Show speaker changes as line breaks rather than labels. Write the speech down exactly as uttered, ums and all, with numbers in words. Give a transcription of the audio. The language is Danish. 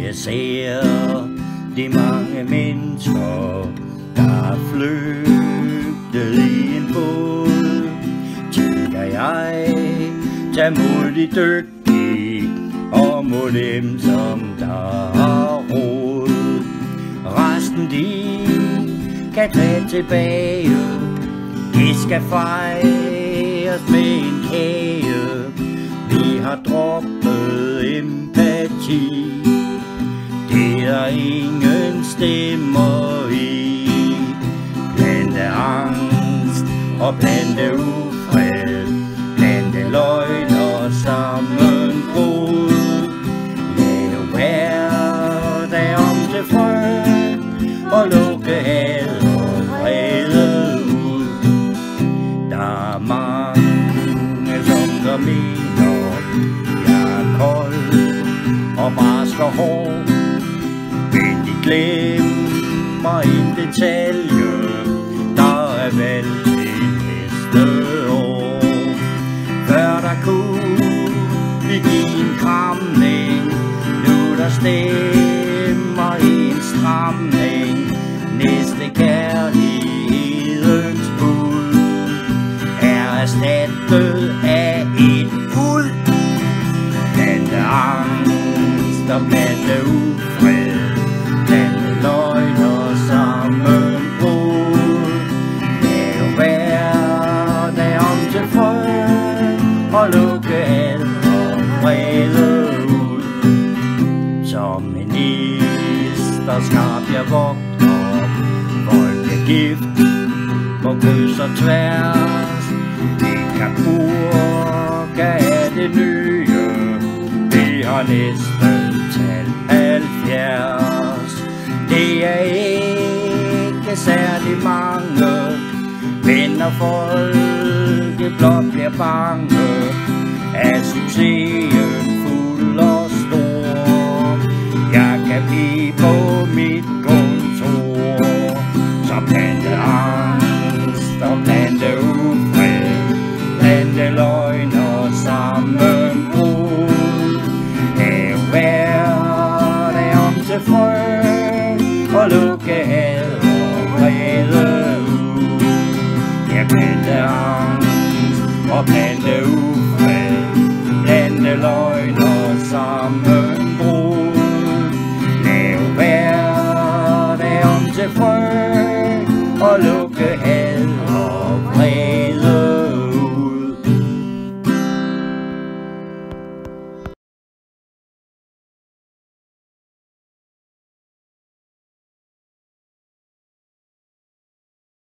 jeg ser de mange mennesker, der er flygtet i en båd, tænker jeg, tag mod de dygtige og mod dem, som der har råd. Resten de kan tage tilbage, det skal fejres med en kage. Vi har droppet empati, det er ingen stemmer i. Blande angst og blande ufred, blande løgn og sammenbrud. Lav hverdag om til fred og lukke had og vrede ud. Der er mange, som der mener, jeg er kold og barsk og hård, men de glemmer en detalje, der er valgt til næste år. Før der kunne vi give en kramning, nu der stemmer en stramning. Næste kærlighedens bud er erstattet af et uld. Blande angst og blande ufred, blande løgn og sammenbrud. Lav hverdag om til fred og lukke had og vrede ud. Som en is, der skarp jeg vogter, folk er gift på kryds og tværs. En kapurka er det nye, vi har næsten talt halvfjerds. Det er ikke særlig mange, men når folket blot bliver bange, er succesen fuld og stor. Jeg kan blive på mit kontor, så blande angst og blande ufred, blande løgn og sammenbrud. Lav hverdag om til fred og lukke had og vrede ud. Jeg blande angst og blande ufred, blande løgn og sammenbrud. Lav hverdag om til fred